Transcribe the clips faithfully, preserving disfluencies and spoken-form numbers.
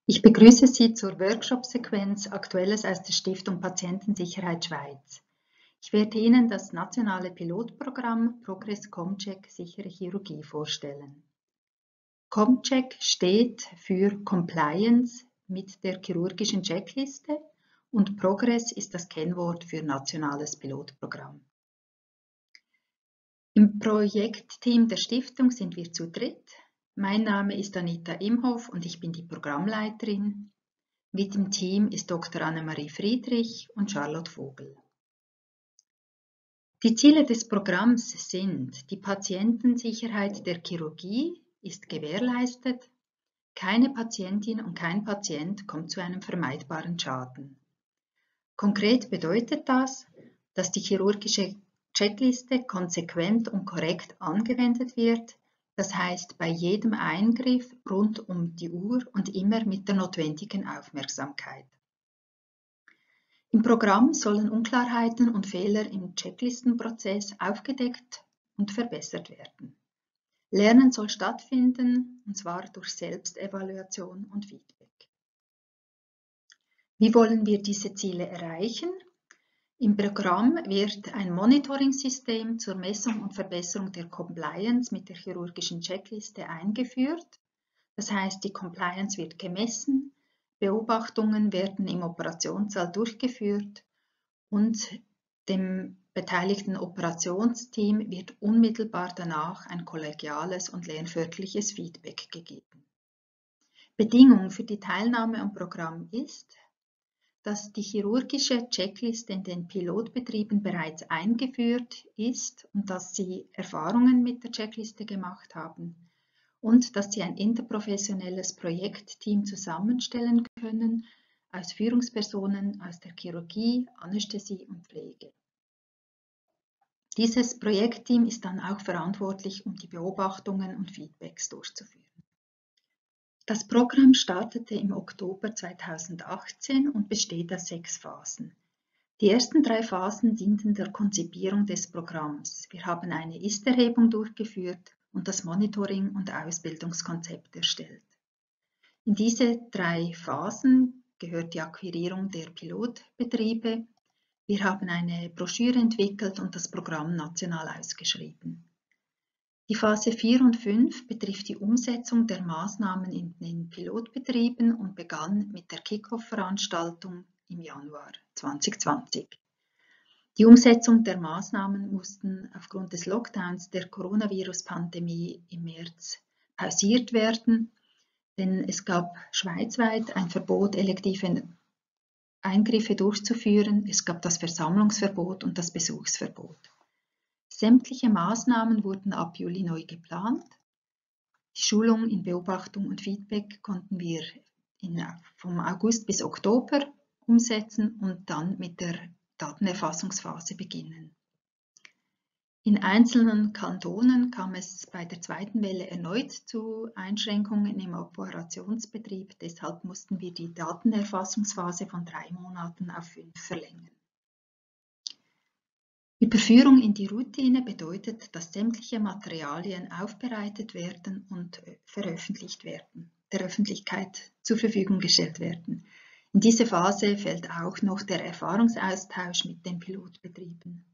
Ich begrüße Sie zur Workshop-Sequenz Aktuelles aus der Stiftung Patientensicherheit Schweiz. Ich werde Ihnen das nationale Pilotprogramm Progress ComCheck Sichere Chirurgie vorstellen. ComCheck steht für Compliance mit der chirurgischen Checkliste und Progress ist das Kennwort für nationales Pilotprogramm. Im Projektteam der Stiftung sind wir zu dritt. Mein Name ist Anita Imhoff und ich bin die Programmleiterin. Mit im Team ist Doktor Annemarie Friedrich und Charlotte Vogel. Die Ziele des Programms sind: Die Patientensicherheit der Chirurgie ist gewährleistet, keine Patientin und kein Patient kommt zu einem vermeidbaren Schaden. Konkret bedeutet das, dass die chirurgische Checkliste konsequent und korrekt angewendet wird, das heißt bei jedem Eingriff rund um die Uhr und immer mit der notwendigen Aufmerksamkeit. Im Programm sollen Unklarheiten und Fehler im Checklistenprozess aufgedeckt und verbessert werden. Lernen soll stattfinden, und zwar durch Selbstevaluation und Feedback. Wie wollen wir diese Ziele erreichen? Im Programm wird ein Monitoring-System zur Messung und Verbesserung der Compliance mit der chirurgischen Checkliste eingeführt. Das heißt, die Compliance wird gemessen, Beobachtungen werden im Operationssaal durchgeführt und dem beteiligten Operationsteam wird unmittelbar danach ein kollegiales und lernförderliches Feedback gegeben. Bedingung für die Teilnahme am Programm ist, dass die chirurgische Checkliste in den Pilotbetrieben bereits eingeführt ist und dass sie Erfahrungen mit der Checkliste gemacht haben und dass sie ein interprofessionelles Projektteam zusammenstellen können aus Führungspersonen aus der Chirurgie, Anästhesie und Pflege. Dieses Projektteam ist dann auch verantwortlich, um die Beobachtungen und Feedbacks durchzuführen. Das Programm startete im Oktober zweitausendachtzehn und besteht aus sechs Phasen. Die ersten drei Phasen dienten der Konzipierung des Programms. Wir haben eine Ist-Erhebung durchgeführt und das Monitoring- und Ausbildungskonzept erstellt. In diese drei Phasen gehört die Akquirierung der Pilotbetriebe. Wir haben eine Broschüre entwickelt und das Programm national ausgeschrieben. Die Phase vier und fünf betrifft die Umsetzung der Maßnahmen in den Pilotbetrieben und begann mit der Kick-Off-Veranstaltung im Januar zweitausendzwanzig. Die Umsetzung der Maßnahmen mussten aufgrund des Lockdowns der Coronavirus-Pandemie im März pausiert werden, denn es gab schweizweit ein Verbot, elektive Eingriffe durchzuführen. Es gab das Versammlungsverbot und das Besuchsverbot. Sämtliche Maßnahmen wurden ab Juli neu geplant. Die Schulung in Beobachtung und Feedback konnten wir in, vom August bis Oktober umsetzen und dann mit der Datenerfassungsphase beginnen. In einzelnen Kantonen kam es bei der zweiten Welle erneut zu Einschränkungen im Operationsbetrieb. Deshalb mussten wir die Datenerfassungsphase von drei Monaten auf fünf verlängern. Überführung in die Routine bedeutet, dass sämtliche Materialien aufbereitet werden und veröffentlicht werden, der Öffentlichkeit zur Verfügung gestellt werden. In diese Phase fällt auch noch der Erfahrungsaustausch mit den Pilotbetrieben.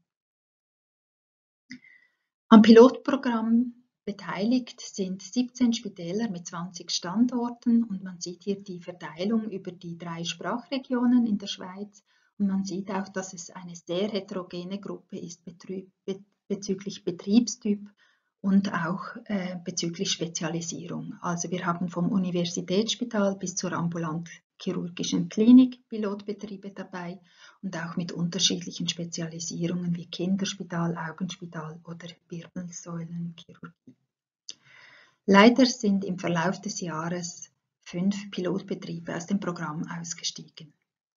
Am Pilotprogramm beteiligt sind siebzehn Spitäler mit zwanzig Standorten und man sieht hier die Verteilung über die drei Sprachregionen in der Schweiz. Und man sieht auch, dass es eine sehr heterogene Gruppe ist bezüglich Betriebstyp und auch äh, bezüglich Spezialisierung. Also wir haben vom Universitätsspital bis zur ambulant-chirurgischen Klinik Pilotbetriebe dabei und auch mit unterschiedlichen Spezialisierungen wie Kinderspital, Augenspital oder Wirbelsäulenchirurgie. Leider sind im Verlauf des Jahres fünf Pilotbetriebe aus dem Programm ausgestiegen.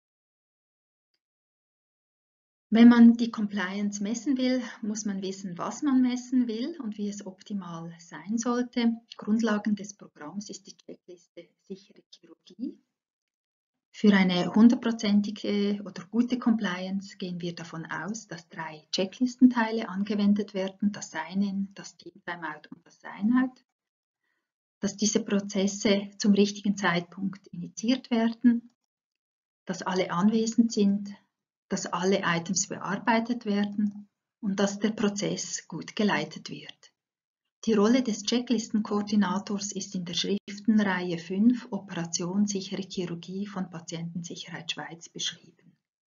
Wenn man die Compliance messen will, muss man wissen, was man messen will und wie es optimal sein sollte. Grundlagen des Programms ist die Checkliste Sichere Chirurgie. Für eine hundertprozentige oder gute Compliance gehen wir davon aus, dass drei Checklistenteile angewendet werden, das Sign-in, das Team Timeout und das Sign-out. dass diese Prozesse zum richtigen Zeitpunkt initiiert werden, dass alle anwesend sind, dass alle Items bearbeitet werden und dass der Prozess gut geleitet wird. Die Rolle des Checklistenkoordinators ist in der Schriftenreihe fünf Operation sichere Chirurgie von Patientensicherheit Schweiz beschrieben.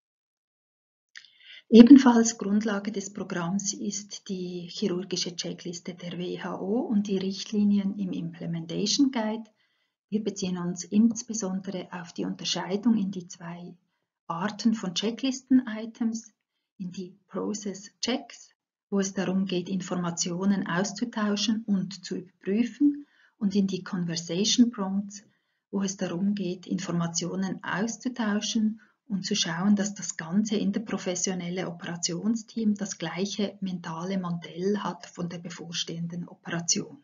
Ebenfalls Grundlage des Programms ist die chirurgische Checkliste der W H O und die Richtlinien im Implementation Guide. Wir beziehen uns insbesondere auf die Unterscheidung in die zwei Arten von Checklisten-Items, in die Process Checks, wo es darum geht, Informationen auszutauschen und zu überprüfen, und in die Conversation Prompts, wo es darum geht, Informationen auszutauschen und zu schauen, dass das ganze interprofessionelle Operationsteam das gleiche mentale Modell hat von der bevorstehenden Operation.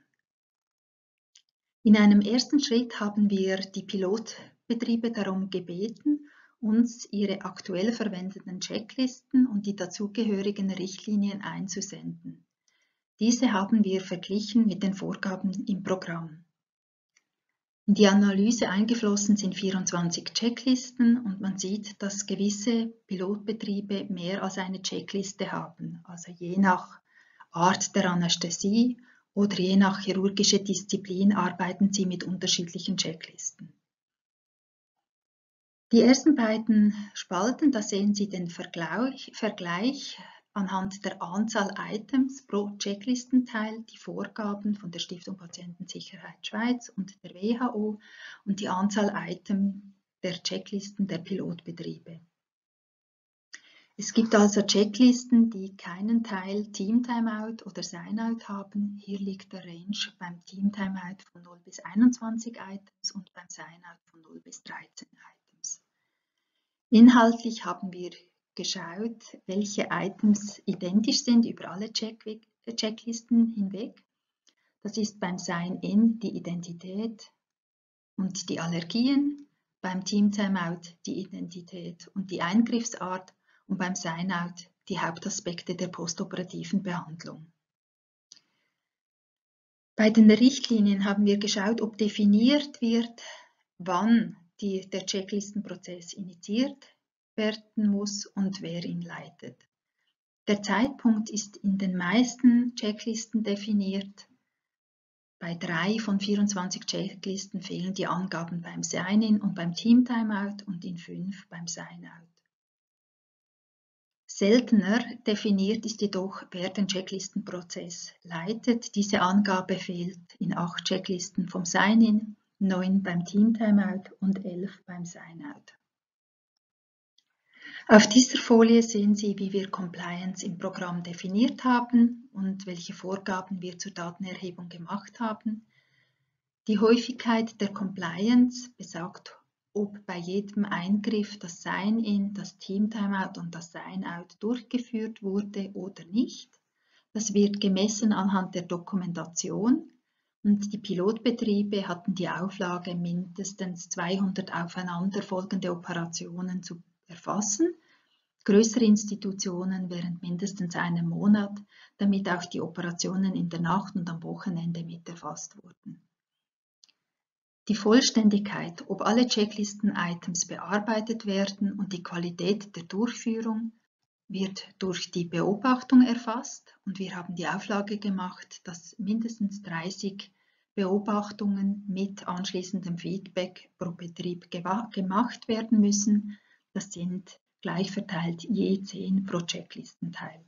In einem ersten Schritt haben wir die Pilotbetriebe darum gebeten, uns ihre aktuell verwendeten Checklisten und die dazugehörigen Richtlinien einzusenden. Diese haben wir verglichen mit den Vorgaben im Programm. In die Analyse eingeflossen sind vierundzwanzig Checklisten und man sieht, dass gewisse Pilotbetriebe mehr als eine Checkliste haben, also je nach Art der Anästhesie oder je nach chirurgischer Disziplin arbeiten sie mit unterschiedlichen Checklisten. Die ersten beiden Spalten, da sehen Sie den Vergleich, Vergleich anhand der Anzahl Items pro Checklistenteil, die Vorgaben von der Stiftung Patientensicherheit Schweiz und der W H O und die Anzahl Items der Checklisten der Pilotbetriebe. Es gibt also Checklisten, die keinen Teil Team Timeout oder Sign-out haben. Hier liegt der Range beim Team Timeout von null bis einundzwanzig Items und beim Sign-out von null bis dreizehn Items. Inhaltlich haben wir geschaut, welche Items identisch sind über alle Check Checklisten hinweg. Das ist beim Sign-in die Identität und die Allergien, beim Team Timeout die Identität und die Eingriffsart und beim Sign-out die Hauptaspekte der postoperativen Behandlung. Bei den Richtlinien haben wir geschaut, ob definiert wird, wann die, der Checklistenprozess initiiert werden muss und wer ihn leitet. Der Zeitpunkt ist in den meisten Checklisten definiert. Bei drei von vierundzwanzig Checklisten fehlen die Angaben beim Sign-in und beim Team Timeout und in fünf beim Sign-out. Seltener definiert ist jedoch, wer den Checklistenprozess leitet. Diese Angabe fehlt in acht Checklisten vom Sign-in, neun beim Team Timeout und elf beim Sign-out. Auf dieser Folie sehen Sie, wie wir Compliance im Programm definiert haben und welche Vorgaben wir zur Datenerhebung gemacht haben. Die Häufigkeit der Compliance besagt, ob bei jedem Eingriff das Sign-in, das Team Timeout und das Sign-out durchgeführt wurde oder nicht. Das wird gemessen anhand der Dokumentation und die Pilotbetriebe hatten die Auflage, mindestens zweihundert aufeinanderfolgende Operationen zu erfassen. Größere Institutionen während mindestens einem Monat, damit auch die Operationen in der Nacht und am Wochenende mit erfasst wurden. Die Vollständigkeit, ob alle Checklisten-Items bearbeitet werden und die Qualität der Durchführung wird durch die Beobachtung erfasst und wir haben die Auflage gemacht, dass mindestens dreißig Beobachtungen mit anschließendem Feedback pro Betrieb gemacht werden müssen. Das sind gleich verteilt je zehn pro Checklistenteil.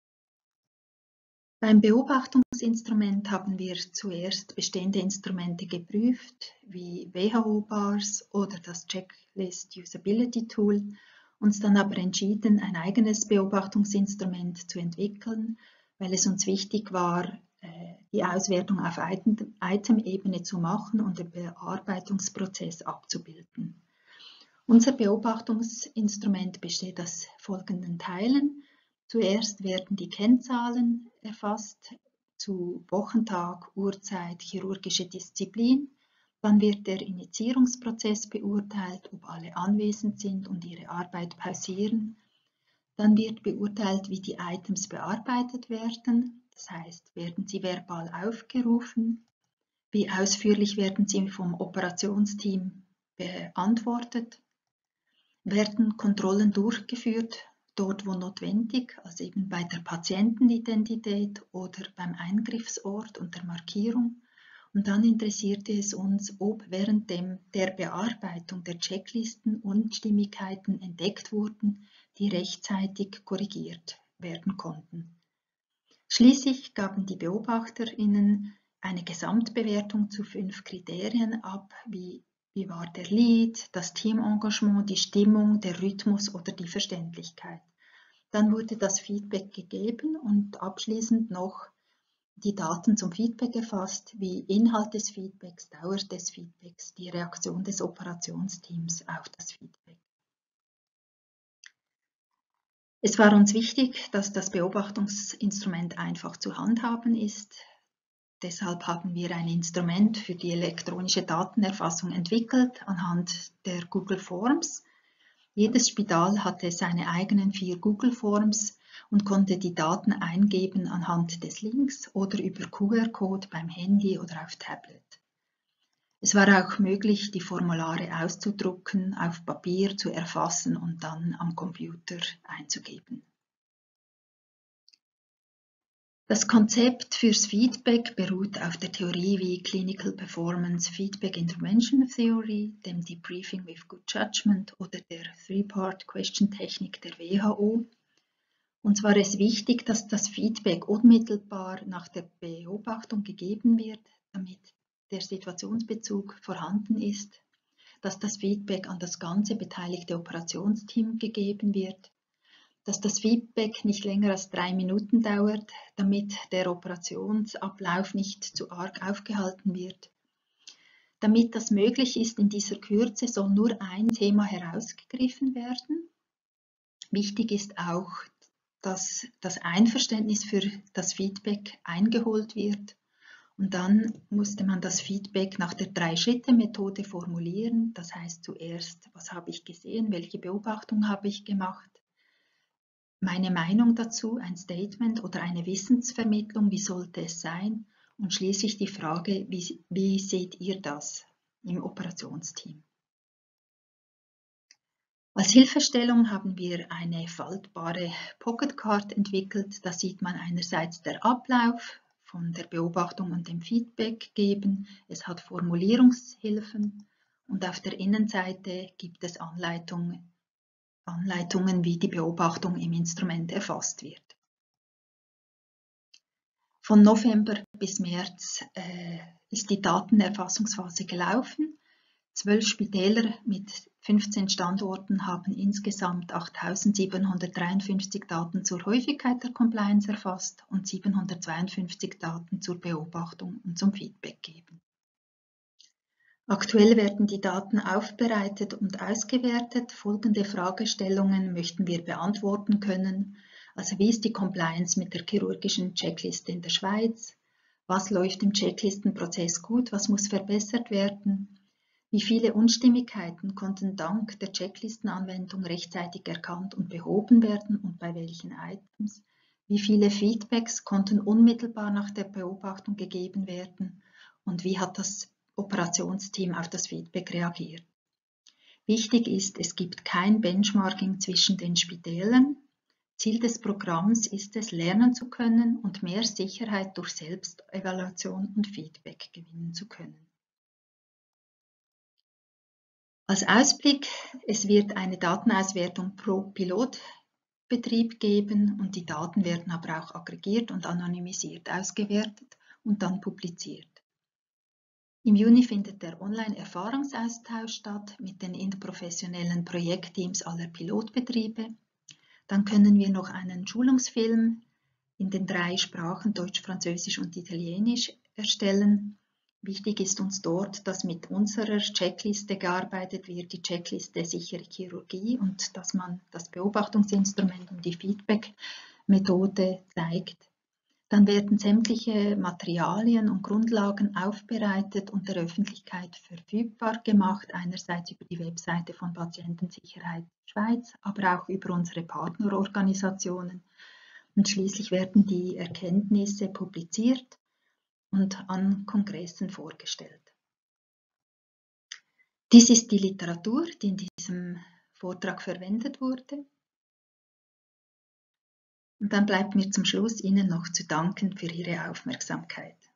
Beim Beobachtungsinstrument haben wir zuerst bestehende Instrumente geprüft, wie W H O-Bars oder das Checklist Usability Tool, uns dann aber entschieden, ein eigenes Beobachtungsinstrument zu entwickeln, weil es uns wichtig war, die Auswertung auf Item-Ebene zu machen und den Bearbeitungsprozess abzubilden. Unser Beobachtungsinstrument besteht aus folgenden Teilen. Zuerst werden die Kennzahlen erfasst zu Wochentag, Uhrzeit, chirurgische Disziplin. Dann wird der Initiierungsprozess beurteilt, ob alle anwesend sind und ihre Arbeit pausieren. Dann wird beurteilt, wie die Items bearbeitet werden. Das heißt, werden sie verbal aufgerufen, Wie ausführlich werden sie vom Operationsteam beantwortet? Werden Kontrollen durchgeführt, dort wo notwendig, also eben bei der Patientenidentität oder beim Eingriffsort und der Markierung? Und dann interessierte es uns, ob während dem, der Bearbeitung der Checklisten Unstimmigkeiten entdeckt wurden, die rechtzeitig korrigiert werden konnten. Schließlich gaben die BeobachterInnen eine Gesamtbewertung zu fünf Kriterien ab, wie, wie war der Lead, das Teamengagement, die Stimmung, der Rhythmus oder die Verständlichkeit. Dann wurde das Feedback gegeben und abschließend noch die Daten zum Feedback erfasst, wie Inhalt des Feedbacks, Dauer des Feedbacks, die Reaktion des Operationsteams auf das Feedback. Es war uns wichtig, dass das Beobachtungsinstrument einfach zu handhaben ist. Deshalb haben wir ein Instrument für die elektronische Datenerfassung entwickelt anhand der Google Forms. Jedes Spital hatte seine eigenen vier Google Forms und konnte die Daten eingeben anhand des Links oder über Q R-Code beim Handy oder auf Tablet. Es war auch möglich, die Formulare auszudrucken, auf Papier zu erfassen und dann am Computer einzugeben. Das Konzept fürs Feedback beruht auf der Theorie wie Clinical Performance Feedback Intervention Theory, dem Debriefing with Good Judgment oder der Three-Part-Question-Technik der W H O. Uns war es wichtig, dass das Feedback unmittelbar nach der Beobachtung gegeben wird, damit der Situationsbezug vorhanden ist, dass das Feedback an das ganze beteiligte Operationsteam gegeben wird, dass das Feedback nicht länger als drei Minuten dauert, damit der Operationsablauf nicht zu arg aufgehalten wird. Damit das möglich ist in dieser Kürze, soll nur ein Thema herausgegriffen werden. Wichtig ist auch, dass das Einverständnis für das Feedback eingeholt wird. Und dann musste man das Feedback nach der Drei-Schritte-Methode formulieren. Das heißt zuerst, was habe ich gesehen, welche Beobachtung habe ich gemacht, meine Meinung dazu, ein Statement oder eine Wissensvermittlung, wie sollte es sein? Und schließlich die Frage, wie, wie seht ihr das im Operationsteam? Als Hilfestellung haben wir eine faltbare Pocketcard entwickelt. Da sieht man einerseits den Ablauf von der Beobachtung und dem Feedback geben. Es hat Formulierungshilfen und auf der Innenseite gibt es Anleitungen, Anleitungen, wie die Beobachtung im Instrument erfasst wird. Von November bis März äh, ist die Datenerfassungsphase gelaufen. Zwölf Spitäler mit fünfzehn Standorten haben insgesamt achttausendsiebenhundertdreiundfünfzig Daten zur Häufigkeit der Compliance erfasst und siebenhundertzweiundfünfzig Daten zur Beobachtung und zum Feedback geben. Aktuell werden die Daten aufbereitet und ausgewertet. Folgende Fragestellungen möchten wir beantworten können. Also wie ist die Compliance mit der chirurgischen Checkliste in der Schweiz? Was läuft im Checklistenprozess gut? Was muss verbessert werden? Wie viele Unstimmigkeiten konnten dank der Checklistenanwendung rechtzeitig erkannt und behoben werden und bei welchen Items? Wie viele Feedbacks konnten unmittelbar nach der Beobachtung gegeben werden? Und wie hat das Operationsteam auf das Feedback reagiert? Wichtig ist, es gibt kein Benchmarking zwischen den Spitälern. Ziel des Programms ist es, lernen zu können und mehr Sicherheit durch Selbstevaluation und Feedback gewinnen zu können. Als Ausblick, es wird eine Datenauswertung pro Pilotbetrieb geben und die Daten werden aber auch aggregiert und anonymisiert ausgewertet und dann publiziert. Im Juni findet der Online-Erfahrungsaustausch statt mit den interprofessionellen Projektteams aller Pilotbetriebe. Dann können wir noch einen Schulungsfilm in den drei Sprachen Deutsch, Französisch und Italienisch erstellen. Wichtig ist uns dort, dass mit unserer Checkliste gearbeitet wird, die Checkliste sichere Chirurgie, und dass man das Beobachtungsinstrument und die Feedback-Methode zeigt. Dann werden sämtliche Materialien und Grundlagen aufbereitet und der Öffentlichkeit verfügbar gemacht, einerseits über die Webseite von Patientensicherheit Schweiz, aber auch über unsere Partnerorganisationen. Und schließlich werden die Erkenntnisse publiziert und an Kongressen vorgestellt. Dies ist die Literatur, die in diesem Vortrag verwendet wurde. Und dann bleibt mir zum Schluss Ihnen noch zu danken für Ihre Aufmerksamkeit.